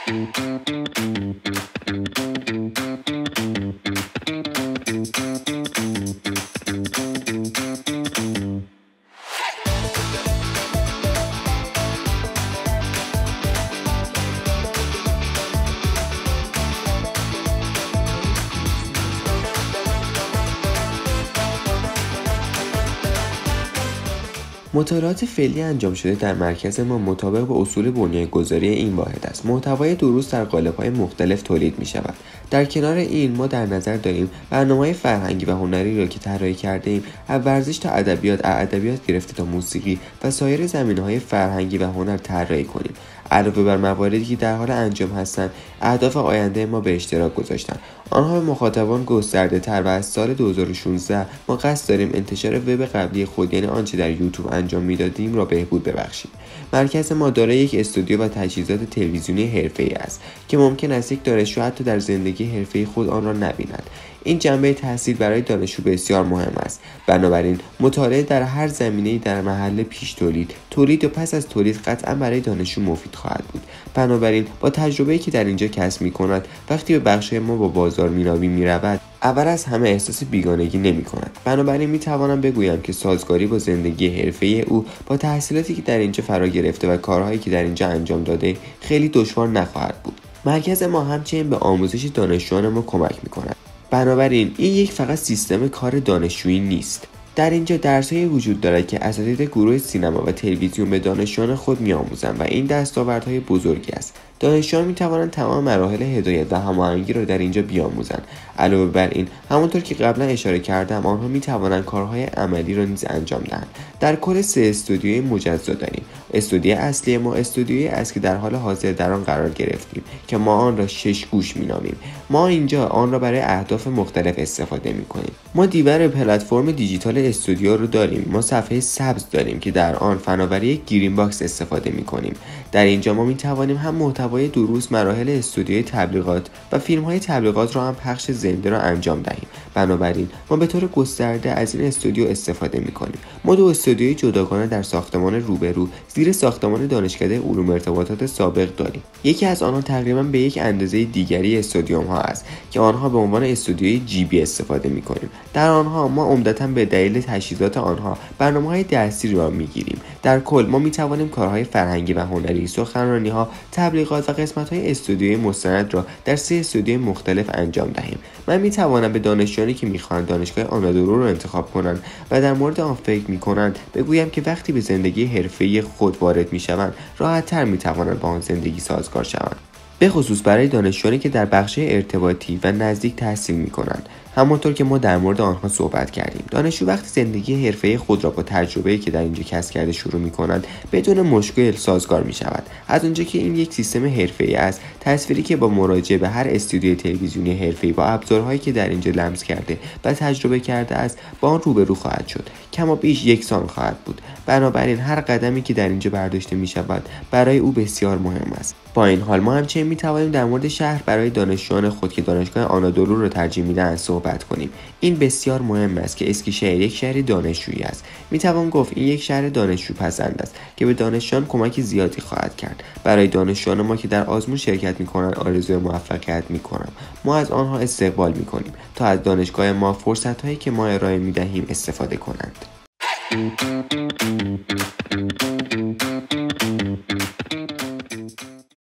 مطالعات فعلی انجام شده در مرکز ما مطابق با اصول بنیان‌گذاری این واحد است. محتوای دروس در قالب‌های مختلف تولید می‌شود. در کنار این ما در نظر داریم برنامه‌های فرهنگی و هنری را که طراحی کرده‌ایم، از ورزش تا ادبیات گرفته تا موسیقی و سایر زمینه‌های فرهنگی و هنر طراحی کنیم. علاوه بر مواردی که در حال انجام هستند، اهداف آینده ما به اشتراک گذاشتند. آنها به مخاطبان گسترده‌تر و از سال 2016 ما قصد داریم انتشار وب قبلی خود، یعنی آنچه در یوتیوب انجام میدادیم، را بهبود ببخشیم. مرکز ما دارای یک استودیو و تجهیزات تلویزیونی حرفه‌ای است که ممکن است یک دانشجو حتی در زندگی حرفه‌ای خود آن را نبیند. این جنبه تحصیل برای دانشجو بسیار مهم است. بنابراین مطالعه در هر زمینه‌ای در محل پیش تولید و پس از تولید قطعا برای دانشجو مفید خواهد بود. بنابراین با تجربه‌ای که در اینجا کسب می‌کند، وقتی به بخش‌های ما با بازار مینابی می‌رود، اول از همه احساس بیگانگی نمی‌کند. بنابراین می‌توانم بگویم که سازگاری با زندگی حرفه‌ای او با تحصیلاتی که در اینجا فرا گرفته و کارهایی که در اینجا انجام داده خیلی دشوار نخواهد بود. مرکز ما همچنین به آموزش دانشجویان ما کمک می‌کند. بنابراین این یک فقط سیستم کار دانشجویی نیست. در اینجا درس‌هایی وجود دارد که اساتید گروه سینما و تلویزیون به دانشجویان خود می‌آموزند و این دستاوردهای بزرگی است. دانشجویان می‌توانند تمام مراحل هدایت و هماهنگی را در اینجا بیاموزند. علاوه بر این، همانطور که قبلا اشاره کردم، آنها می‌توانند کارهای عملی را نیز انجام دهند. در کل 3 استودیوی مجزا داریم. استودیوی اصلی ما استودیویی است که در حال حاضر در آن قرار گرفتیم که ما آن را 6 گوش می‌نامیم. ما اینجا آن را برای اهداف مختلف استفاده می‌کنیم. ما دیور پلتفرم دیجیتال استودیو رو داریم. ما صفحه سبز داریم که در آن فناوری گرین باکس استفاده می‌کنیم. در اینجا ما می‌توانیم هم محتوای دروس، مراحل استودیوی تبلیغات و فیلم‌های تبلیغات را هم پخش زنده را انجام دهیم. بنابراین ما به طور گسترده از این استودیو استفاده می‌کنیم. ما 2 استودیوی جداگانه در ساختمان روبرو زیر ساختمان دانشکده علوم ارتباطات سابق داریم. یکی از آنها تقریباً به یک اندازه دیگری استودیوم‌ها است که آنها به عنوان استودیوی جیبی استفاده می‌کنیم. در آنها ما عمدتاً به دلیل تجهیزات آنها برنامه‌های درسی را می‌گیریم. در کل ما می‌توانیم کارهای فرهنگی و هنری، سخنرانی‌ها، تبلیغات و قسمت‌های استودیوی مستند را در 3 استودیوی مختلف انجام دهیم. من می‌توانم به دانشجویانی که می‌خواهند دانشگاه آنادولو را انتخاب کنند و در مورد آن فکر می‌کنند بگویم که وقتی به زندگی حرفه‌ای خود وارد می‌شوند، راحت‌تر می‌توانند با آن زندگی سازگار شوند. به خصوص برای دانشجویانی که در بخش ارتباطی و نزدیک تحصیل می‌کنند. همانطور که ما در مورد آنها صحبت کردیم، دانشجو وقتی زندگی حرفه‌ای خود را با تجربه‌ای که در اینجا کسب کرده شروع می‌کنند، بدون مشکل سازگار می‌شود. از اونجا که این یک سیستم حرفه‌ای است، تصویری که با مراجعه به هر استودیوی تلویزیونی حرفه‌ای با ابزارهایی که در اینجا لمس کرده و تجربه کرده است، با آن روبرو خواهد شد. کما بیش یکسان خواهد بود. بنابراین هر قدمی که در اینجا برداشته می‌شود، برای او بسیار مهم است. با این حال ما همچنین می‌توانیم در مورد شهر برای دانشجویان خود که دانشگاه آنادولو را ترجیح می‌دهند صحبت کنیم. این بسیار مهم است که اسکیشهر یک شهر دانشجویی است. می‌توان گفت این یک شهر دانشجو پسند است که به دانشجویان کمک زیادی خواهد کرد. برای دانشجویان ما که در آزمون شرکت می‌کنند آرزوی موفقیت می‌کنم. ما از آنها استقبال می‌کنیم تا از دانشگاه ما فرصت‌هایی که ما ارائه می‌دهیم استفاده کنند.